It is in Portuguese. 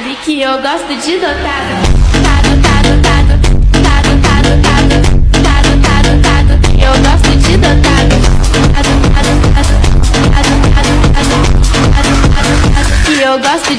sabe que eu gosto de dotado. Eu gosto de dotado. Que eu gosto